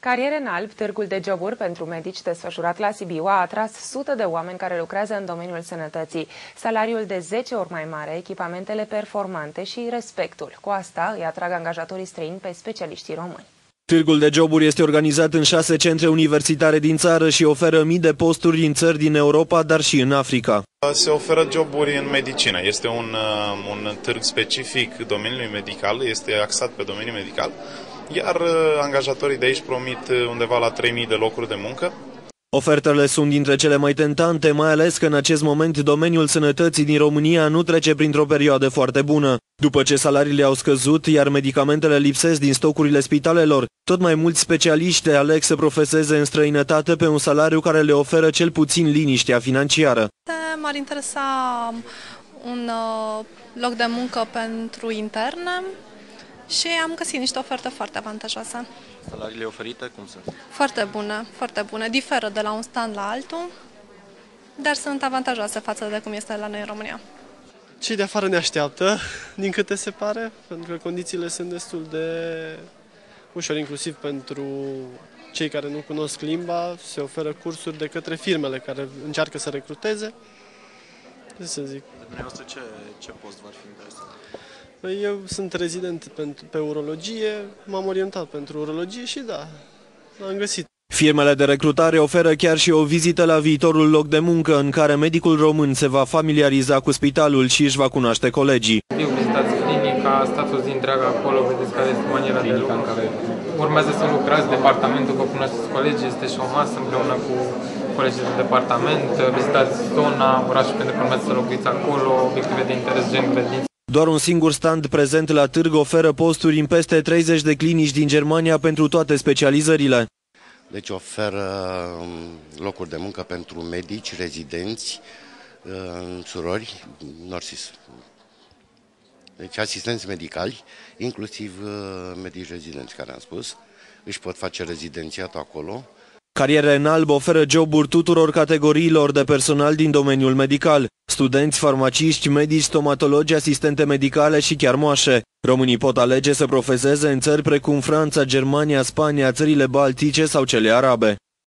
Cariere în alb, târgul de joburi pentru medici desfășurat la Sibiu a atras sute de oameni care lucrează în domeniul sănătății. Salariul de 10 ori mai mare, echipamentele performante și respectul. Cu asta îi atrag angajatorii străini pe specialiștii români. Târgul de joburi este organizat în 6 centre universitare din țară și oferă mii de posturi în țări din Europa, dar și în Africa. Se oferă joburi în medicină. Este un târg specific domeniului medical, este axat pe domeniul medical, iar angajatorii de aici promit undeva la 3.000 de locuri de muncă. Ofertele sunt dintre cele mai tentante, mai ales că în acest moment domeniul sănătății din România nu trece printr-o perioadă foarte bună. După ce salariile au scăzut, iar medicamentele lipsesc din stocurile spitalelor, tot mai mulți specialiști aleg să profeseze în străinătate pe un salariu care le oferă cel puțin liniștea financiară. M-ar interesa un loc de muncă pentru interne și am găsit niște oferte foarte avantajoase. Salariile oferite cum sunt? Foarte bune, foarte bune. Diferă de la un stand la altul, dar sunt avantajoase față de cum este la noi în România. Cei de afară ne așteaptă, din câte se pare, pentru că condițiile sunt destul de ușor, inclusiv pentru cei care nu cunosc limba, se oferă cursuri de către firmele care încearcă să recruteze. Ce să zic? De dumneavoastră ce post v-ar fi interesant? Eu sunt rezident pe urologie, m-am orientat pentru urologie și da, am găsit. Firmele de recrutare oferă chiar și o vizită la viitorul loc de muncă în care medicul român se va familiariza cu spitalul și își va cunoaște colegii. Vizitați clinica, stați o zi întreagă acolo, vedeți care este maniera de lucru în care urmează să lucrați, departamentul, vă cunoașteți colegii, este și o masă împreună cu colegii de departament, vizitați zona, orașul pentru că urmează să locuiți acolo, obiective de interes gen grădiniți. Doar un singur stand prezent la târg oferă posturi în peste 30 de clinici din Germania pentru toate specializările. Deci oferă locuri de muncă pentru medici, rezidenți, surori, nurses. Deci asistenți medicali, inclusiv medici rezidenți, care am spus, își pot face rezidențiatul acolo. Cariere în alb oferă joburi tuturor categoriilor de personal din domeniul medical. Studenți, farmaciști, medici, stomatologi, asistente medicale și chiar moașe. Românii pot alege să profeseze în țări precum Franța, Germania, Spania, țările baltice sau cele arabe.